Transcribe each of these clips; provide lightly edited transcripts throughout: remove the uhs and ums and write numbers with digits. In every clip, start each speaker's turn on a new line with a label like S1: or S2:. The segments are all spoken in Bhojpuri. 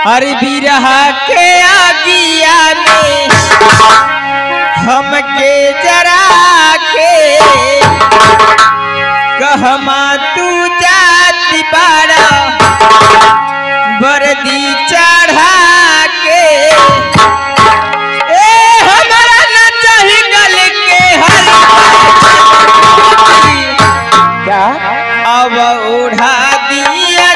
S1: अरे बिरहा के आगिया में हमके जरा के कहमा तू जाति बाड़ा वर्दी चढ़ा के हमारा न चाही गल के क्या अब उड़ा दिया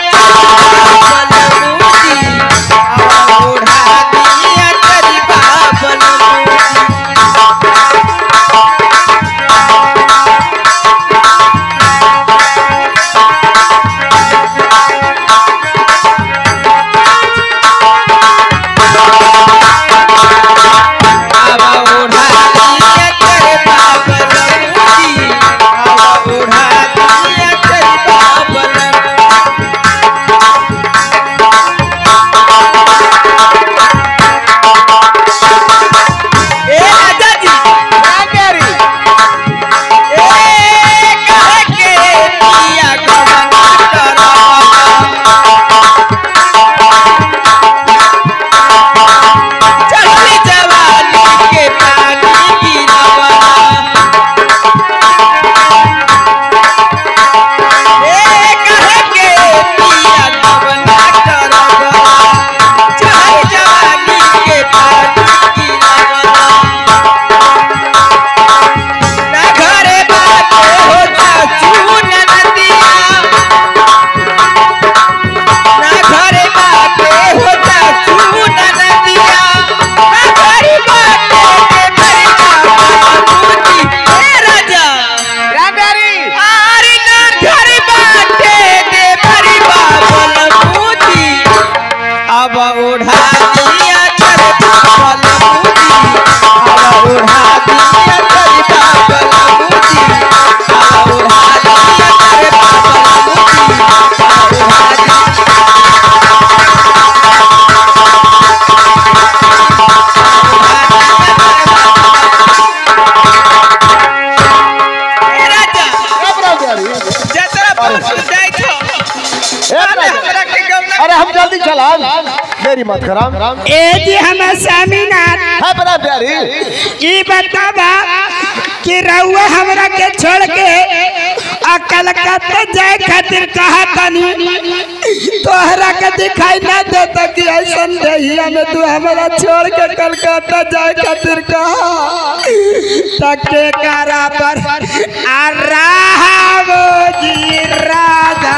S2: मेरी मत खराब
S3: ए जी हम स्वामीनाथ
S2: है बड़ा प्यारी
S3: ई बतावा कि रउआ हमरा के छोड़ के कलकत्ता जाए खातिर कहा तनी तोहरा के दिखाई ना देता कि ऐसन दहिया में तू हमरा छोड़ के कलकत्ता जाए खातिर कहा तके कारा पर आ राहबो जी राजा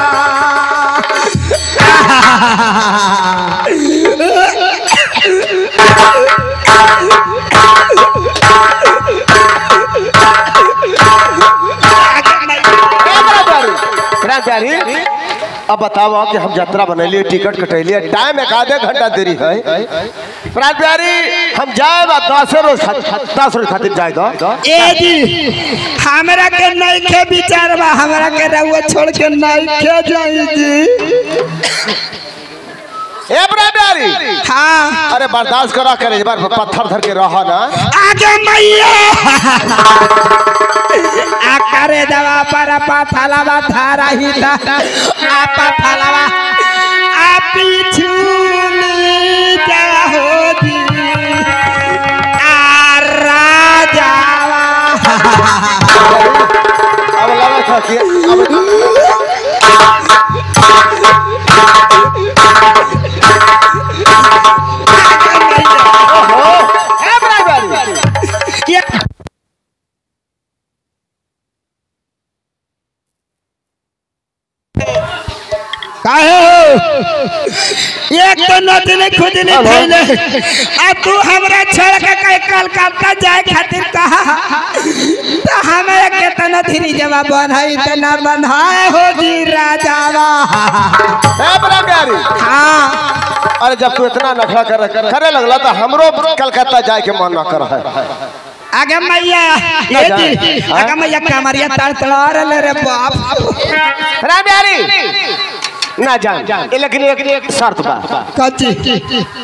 S2: अब बताओ कि हम यात्रा बनैलिए टिकट कटैलिए टाइम एक आधे घंटा देरी है प्राण प्यारी हम जाए 10 रोज खातिर जाए दो
S3: ए जी हमरा के नहीं के विचार बा हमरा के रउआ छोड़ के नहीं के जाई जी
S2: ए प्राण प्यारी
S3: हां
S2: अरे बर्दाश्त करा करे एक बार पत्थर धर के रहा ना
S3: आगे मैया आकरे दवा पर पाथलावा थारा ही था आ पाथलावा आ पिछुली जाहो जी आ राजावा
S2: अब लगा था कि
S3: एक तो नदनी खुदनी थैले आ तू हमरा छोड़ के कलकत्ता जाए खातिर कहा तो हमरा के तना धीरे जवाब बनई तना बनहाए हो जी राजावा
S2: है बड़ा प्यारी
S3: हां
S2: अरे जब तू इतना नखरा करे लगला तो हमरो कलकत्ता जाए के मन ना कर है
S3: आगे मैया ये जी आगे मैया कमरिया तड़तड़ा रे बाप
S2: राम प्यारी ना जान लेकिन एक शर्त बा
S3: कच्ची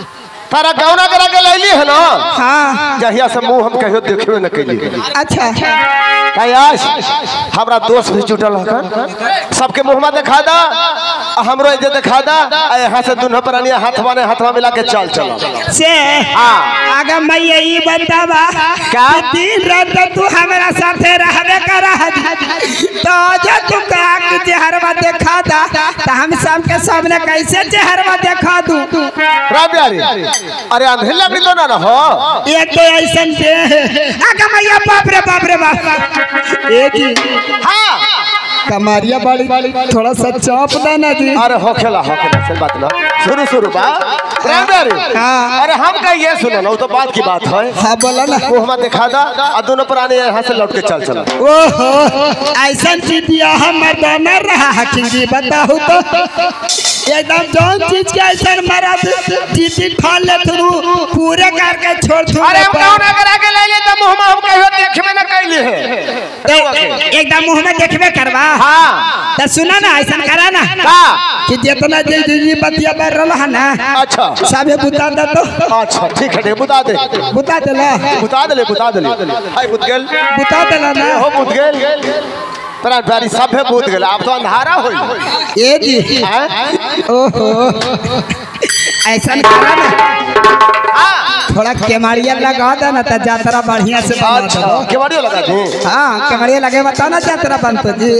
S2: तारा गौना करा के लैली है ना।
S3: हाँ
S2: जहिया से मुंह हम कहियो देखबे न कैली।
S3: अच्छा
S2: कयास हमरा दोस्त भी जुटल हकन सबके मुंह में दिखा दा हमरो इज्जत दिखा दा यहाँ से दुनो प्राणी हाथवा ने हाथवा मिला के चल चल
S3: से।
S2: हाँ
S3: आगे मैं यही बतावा
S2: क्या
S3: दिन रात तू हमारा साथे रहबे करा तो जो तू कहा कि चेहरा देखा दा तो हम सबके सामने कैसे चेहरा देखा दूं।
S2: प्यारी अरे अंधेर लकड़ी तो ना हो
S3: ये तो ऐसा आगे मैं ये बाप रे बाप एक ही
S2: हाँ
S3: कमारिया बाड़ी थोड़ा सा चाप देना जी।
S2: अरे होखेला सही बात ना शुरू बा
S3: हाँ।
S2: अरे हम का ये सुनो ना वो तो बात की बात है।
S3: हाँ बोला ना
S2: वो हमारे दिखा दा और दोनों प्राणी यहाँ से लौट के चल चलो।
S3: ओहो ऐसा चीज हम मर्दाना रहा हकीकी बताओ तो एकदम जौन चीज के ऐसा मरा जीती खा ले थरू पूरे करके छोड़ छोड़।
S2: अरे हम कौन करा के ले ले तो मुंह में हम कहियो देखबे न कैली है
S3: एकदम मुंह में देखबे करवा।
S2: हाँ
S3: तो सुना ना ऐसा करा ना कि जितना जी बतिया बढ़ रहा है ना।
S2: अच्छा
S3: सब बुता दे तो।
S2: अच्छा ठीक है बुता दे
S3: बुता दे
S2: हाय बुत गेल
S3: बुता दे ना
S2: हो बुत गेल तोरा प्यारी सब है बुत गेल अब तो अंधारा होई
S3: ए जी। ओहो ऐसा करा ना थोड़ा केमाड़िया लगा दे ना तो यात्रा बढ़िया से बना दो।
S2: केमाड़िया लगा दे।
S3: हाँ केमाड़िया लगे बता ना यात्रा बनतो जी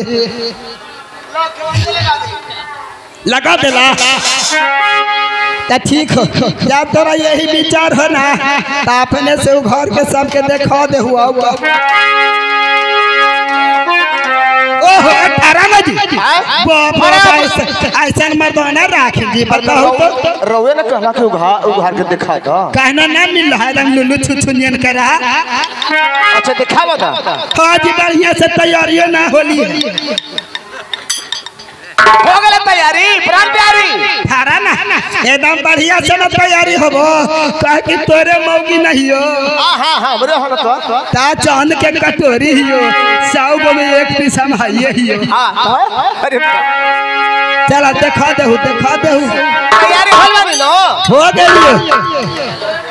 S3: लगा देला तो ठीक हो। जब तोरा यही विचार हो ना तो अपने से वो घर के सबके देखा दे हुआ ओहो अठारह जी ऐसा मर्दाना राख जी बताओ तो
S2: रोवे न कहला के उघार के दिखा दा
S3: कहना ना मिल रहा है लुलु छुछुनियन करा।
S2: अच्छा दिखावा दा।
S3: हाँ जी बढ़िया से तैयारियों ना होली
S2: हो गए तैयारी प्राण प्यारी
S3: थारा ना एकदम बढ़िया से ना तैयारी होबो कह कि तोरे मौगी नहीं हो।
S2: हां हमरे हो ना तो
S3: ता चांद के कटोरी हियो 100 गो में एक पीस हम हाइए हियो।
S2: हां अरे
S3: चला देखा दे
S2: तैयारी होल बानी नो
S3: हो गेलियो।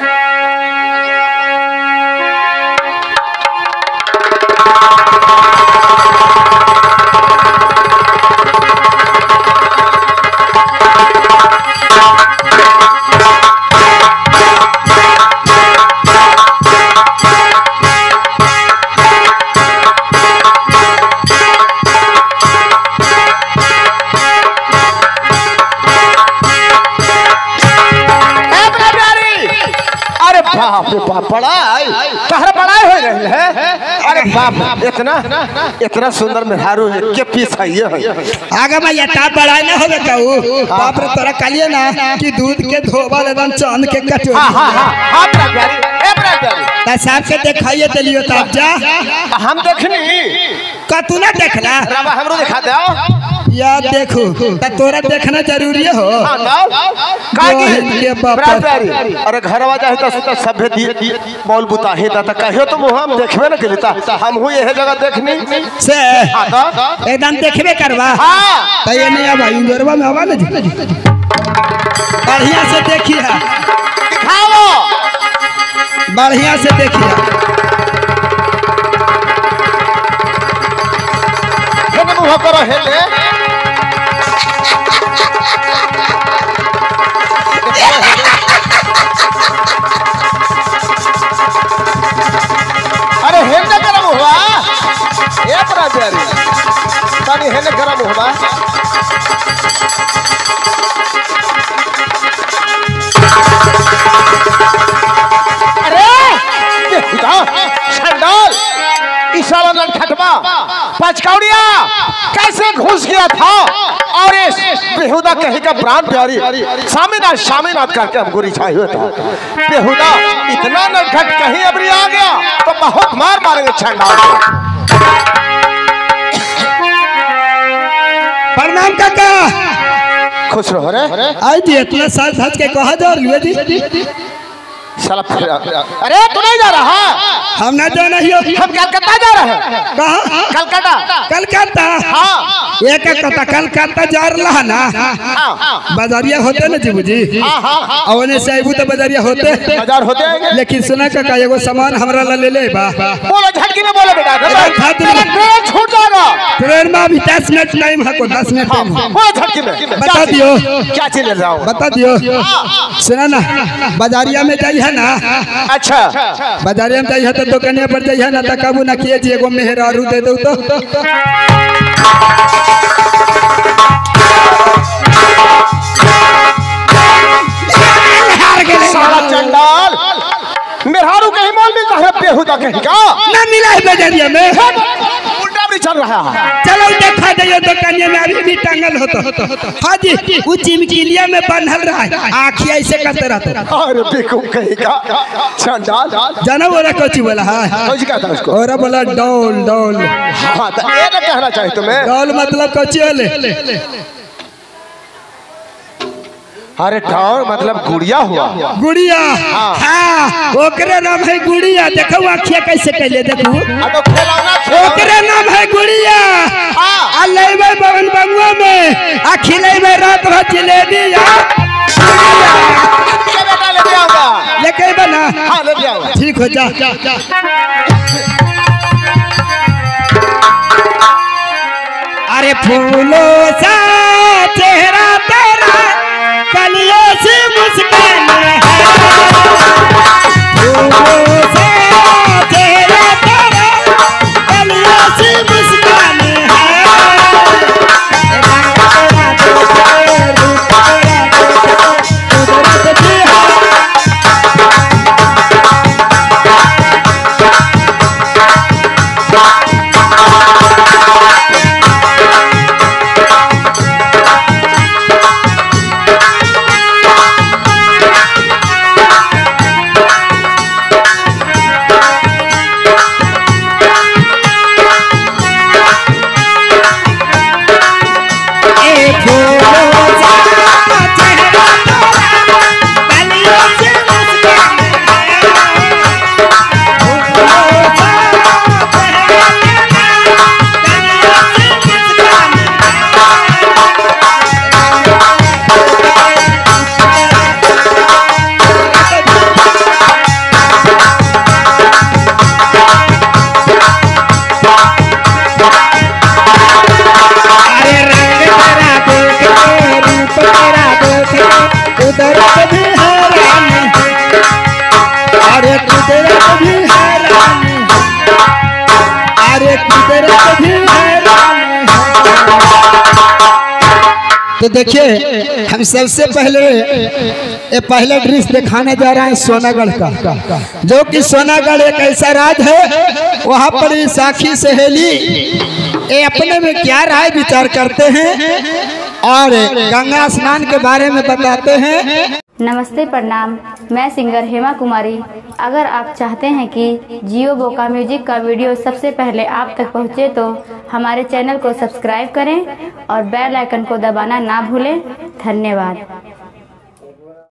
S2: पढ़ाई हो रही है। अरे बाप इतना सुंदर मेहरारू है के पीस है ये
S3: आगे मैं यटा पढ़ाई ना होवे कहू बाप रे तोरा कालिए ना कि दूध के धोबल एकदम चांद के कटोरी।
S2: हां प्यारी
S3: त सबके देखाइए देलियो तब जा
S2: हम देखनी
S3: का तू ना देखला
S2: रवा हमरो दिखा दो
S3: या देखो त तोरा देखना जरूरी हो।
S2: हां काकी प्यारी अरे घरवा जाए तो सभे दी मौल बुता है त कहियो तो मुंह हम देखबे न केली त हम हूं यह जगह देखनी
S3: से एकदम देखबे करवा।
S2: हां
S3: त ये नहीं अब इंदौरवा में आवा ना बढ़िया से देखिए
S2: दिखाओ
S3: बढ़िया से देखिए
S2: मुंह करो हेले अरे हेले गरम हुआ ये प्यारी तानी हेले गरम हुआ साला नटखटवा पचकौड़िया कैसे घुस गया था और इस बेहुदा कहीं का प्राण प्यारी शामीनाथ करके हमको रिझाए हुए था। बेहुदा इतना नटखट कहीं अबरी आ गया तो बहुत मार मारेंगे छंडाल को।
S3: प्रणाम काका
S2: खुश रहो रे
S3: आई जी इतना साल धज के कहा जा लियो जी
S2: साला अरे तू नहीं जा रहा
S3: हम ना जाना ही
S2: हम कलकत्ता जा रहे हैं।
S3: कहाँ
S2: कलकत्ता
S3: कलकत्ता
S2: हाँ
S3: एक कलकत्ता जा रहा ना बाजारिया होते ना जीबू जी और से आबू तो बाजारिया होते
S2: बाजार होते हैं।
S3: लेकिन सुना का एगो सामान हमरा ला ले बा
S2: बोलो झटकी में बोलो बेटा ट्रेन छूट जाएगा।
S3: ट्रेन में अभी 10 मिनट टाइम है को 10 मिनट टाइम है।
S2: बोलो झटकी में
S3: बता दियो
S2: क्या चीज ले रहा हूँ
S3: बता दियो। सुना ना बाजारिया में जाइए ना
S2: अच्छा
S3: बाजारिया में जाइए तो दुकानिया पर जाइए ना तो काबू ना किए जी एगो मेहरारू दे दो तो
S2: साला चंडाल मेहरारू कहीं मॉल मिलता है बेहुदा कहीं का
S3: ना मिला है बाजारिया में
S2: उल्टा भी चल रहा है।
S3: चलो देखा जाइए दुकानिया में अभी भी टांगल होता हाँ जी वो चिमकिलिया में बंधल रहा है आँखिया ऐसे करते रहता।
S2: अरे बेकूफ कहीं का चंडाल
S3: जाना बोला कोची बोला है
S2: कोची कहता उसको
S3: और बोला डॉल डॉल
S2: हाँ तो ये ना कहना चाहिए तुम्हें
S3: डॉल मतलब कोची वाले
S2: अरे डॉल मतलब गुड़िया हुआ
S3: गुड़िया हाँ ओकरे नाम है गुड़िया देखो आँखिया कैसे कैले देखो
S2: तो खिलौना
S3: ओकरे नाम है गुड़िया आ लेबे बगन बंगुआ में आ खिलेबे रात भर जिलेबी
S2: बेटा ले आऊंगा
S3: लेके बना
S2: हाँ ले आऊंगा
S3: ठीक हो जा अरे फूलों सा चेहरा तेरा कलियों से मुस्कान है फूलों सा चेहरा तेरा कलियों से मुस्कान तो देखिए हम सबसे पहले दृश्य दिखाने जा रहे हैं सोनागढ़ का जो कि सोनागढ़ एक ऐसा राज है वहाँ पर साखी सहेली ये अपने में क्या राय विचार करते हैं और गंगा स्नान के बारे में बताते हैं।
S4: नमस्ते प्रणाम, मैं सिंगर हेमा कुमारी। अगर आप चाहते हैं कि जियो बोका म्यूजिक का वीडियो सबसे पहले आप तक पहुंचे तो हमारे चैनल को सब्सक्राइब करें और बेल आइकन को दबाना ना भूलें। धन्यवाद।